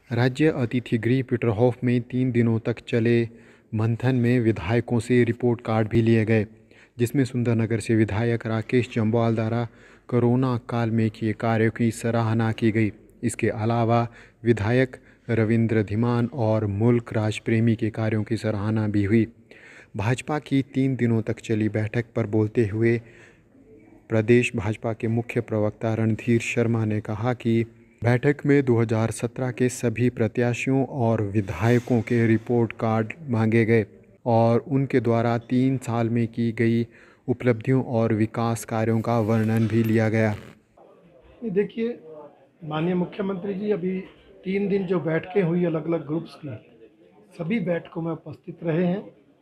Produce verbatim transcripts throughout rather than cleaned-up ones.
राज्य अतिथि गृह पीटरहॉफ में तीन दिनों तक चले मंथन में विधायकों से रिपोर्ट कार्ड भी लिए गए, जिसमें सुंदरनगर से विधायक राकेश जम्वाल द्वारा कोरोना काल में किए कार्यों की सराहना की गई। इसके अलावा विधायक रविंद्र धीमान और मुल्क राज प्रेमी के कार्यों की सराहना भी हुई। भाजपा की तीन दिनों तक चली बैठक पर बोलते हुए प्रदेश भाजपा के मुख्य प्रवक्ता रणधीर शर्मा ने कहा कि बैठक में दो हज़ार सत्रह के सभी प्रत्याशियों और विधायकों के रिपोर्ट कार्ड मांगे गए और उनके द्वारा तीन साल में की गई उपलब्धियों और विकास कार्यों का वर्णन भी लिया गया। देखिए, माननीय मुख्यमंत्री जी अभी तीन दिन जो बैठकें हुई अलग अलग ग्रुप्स की, सभी बैठकों में उपस्थित रहे हैं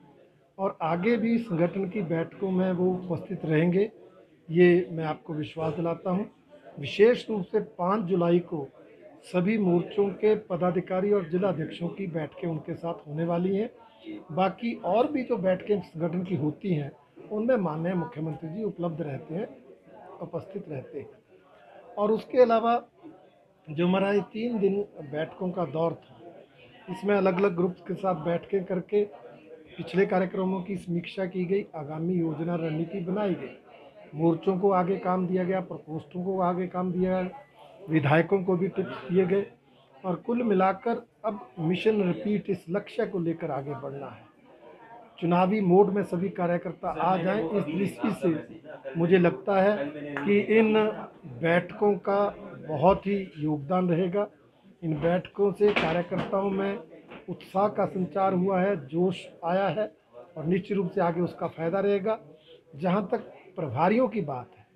और आगे भी संगठन की बैठकों में वो उपस्थित रहेंगे, ये मैं आपको विश्वास दिलाता हूँ। विशेष रूप से पाँच जुलाई को सभी मोर्चों के पदाधिकारी और जिला अध्यक्षों की बैठकें उनके साथ होने वाली हैं। बाकी और भी जो बैठकें संगठन की होती हैं उनमें माननीय मुख्यमंत्री जी उपलब्ध रहते हैं, उपस्थित रहते हैं। और उसके अलावा जो हमारा ये तीन दिन बैठकों का दौर था, इसमें अलग अलग ग्रुप्स के साथ बैठकें करके पिछले कार्यक्रमों की समीक्षा की गई, आगामी योजना रणनीति बनाई गई, मोर्चों को आगे काम दिया गया, प्रकोष्ठों को आगे काम दिया गया, विधायकों को भी टिप्स दिए गए और कुल मिलाकर अब मिशन रिपीट इस लक्ष्य को लेकर आगे बढ़ना है। चुनावी मोड में सभी कार्यकर्ता आ जाएं, इस दृष्टि से मुझे लगता है कि इन बैठकों का बहुत ही योगदान रहेगा। इन बैठकों से कार्यकर्ताओं में उत्साह का संचार हुआ है, जोश आया है और निश्चित रूप से आगे उसका फायदा रहेगा। जहां तक प्रभारियों की बात है,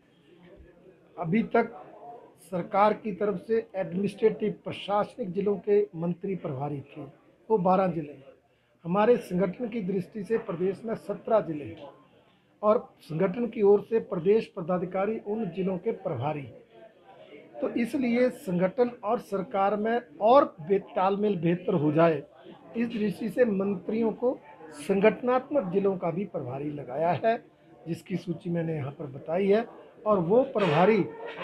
अभी तक सरकार की तरफ से एडमिनिस्ट्रेटिव प्रशासनिक जिलों के मंत्री प्रभारी थे, वो बारह जिले हैं। हमारे संगठन की दृष्टि से प्रदेश में सत्रह जिले हैं और संगठन की ओर से प्रदेश पदाधिकारी उन जिलों के प्रभारी हैं। तो इसलिए संगठन और सरकार में और तालमेल बेहतर हो जाए, इस दृष्टि से मंत्रियों को संगठनात्मक जिलों का भी प्रभारी लगाया है, जिसकी सूची मैंने यहाँ पर बताई है। और वो प्रभारी,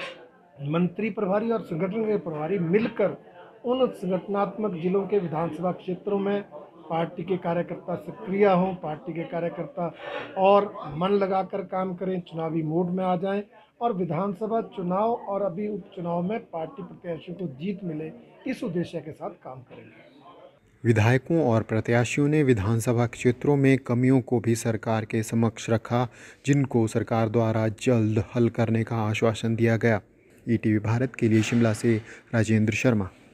मंत्री प्रभारी और संगठन के प्रभारी मिलकर उन संगठनात्मक जिलों के विधानसभा क्षेत्रों में पार्टी के कार्यकर्ता सक्रिय हों, पार्टी के कार्यकर्ता और मन लगाकर काम करें, चुनावी मोड में आ जाएं और विधानसभा चुनाव और अभी उपचुनाव में पार्टी प्रत्याशियों को जीत मिले, इस उद्देश्य के साथ काम करेंगे। विधायकों और प्रत्याशियों ने विधानसभा क्षेत्रों में कमियों को भी सरकार के समक्ष रखा, जिनको सरकार द्वारा जल्द हल करने का आश्वासन दिया गया। ई टी वी भारत के लिए शिमला से राजेंद्र शर्मा।